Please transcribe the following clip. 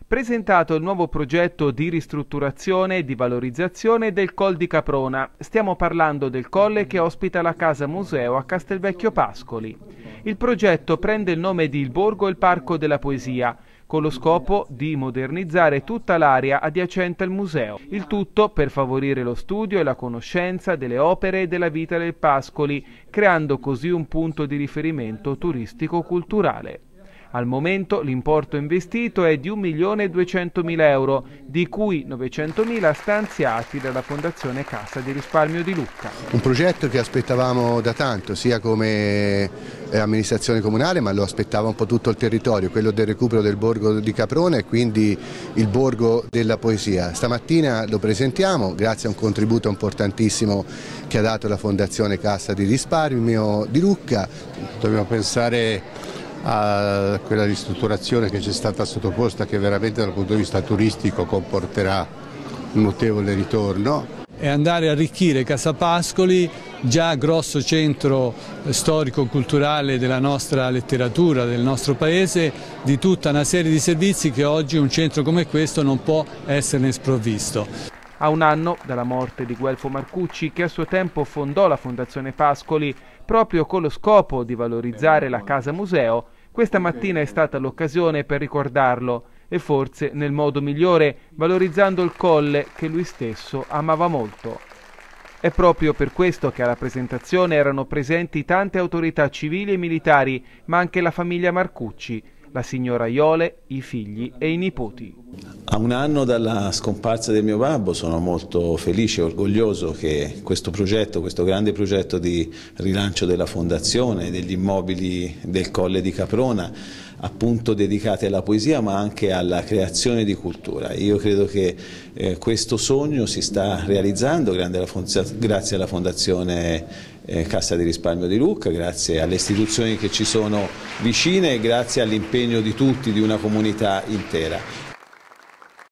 Presentato il nuovo progetto di ristrutturazione e di valorizzazione del Col di Caprona. Stiamo parlando del colle che ospita la casa museo a Castelvecchio Pascoli. Il progetto prende il nome di Il Borgo e il Parco della Poesia, con lo scopo di modernizzare tutta l'area adiacente al museo. Il tutto per favorire lo studio e la conoscenza delle opere e della vita del Pascoli, creando così un punto di riferimento turistico-culturale. Al momento l'importo investito è di 1.200.000 euro, di cui 900.000 stanziati dalla Fondazione Cassa di Risparmio di Lucca. Un progetto che aspettavamo da tanto, sia come amministrazione comunale, ma lo aspettava un po' tutto il territorio, quello del recupero del Borgo di Caprona e quindi il Borgo della Poesia. Stamattina lo presentiamo grazie a un contributo importantissimo che ha dato la Fondazione Cassa di Risparmio di Lucca. Dobbiamo pensare a quella ristrutturazione che ci è stata sottoposta, che veramente dal punto di vista turistico comporterà un notevole ritorno. E andare a arricchire Casa Pascoli, già grosso centro storico-culturale della nostra letteratura, del nostro paese, di tutta una serie di servizi che oggi un centro come questo non può esserne sprovvisto. A un anno dalla morte di Guelfo Marcucci, che a suo tempo fondò la Fondazione Pascoli proprio con lo scopo di valorizzare la casa museo, questa mattina è stata l'occasione per ricordarlo e forse nel modo migliore, valorizzando il colle che lui stesso amava molto. È proprio per questo che alla presentazione erano presenti tante autorità civili e militari, ma anche la famiglia Marcucci, la signora Iole, i figli e i nipoti. A un anno dalla scomparsa del mio babbo sono molto felice e orgoglioso che questo progetto, questo grande progetto di rilancio della fondazione, degli immobili del Colle di Caprona, appunto dedicati alla poesia ma anche alla creazione di cultura. Io credo che questo sogno si sta realizzando grazie alla Fondazione Cassa di Risparmio di Lucca, grazie alle istituzioni che ci sono vicine e grazie all'impegno di tutti, di una comunità intera.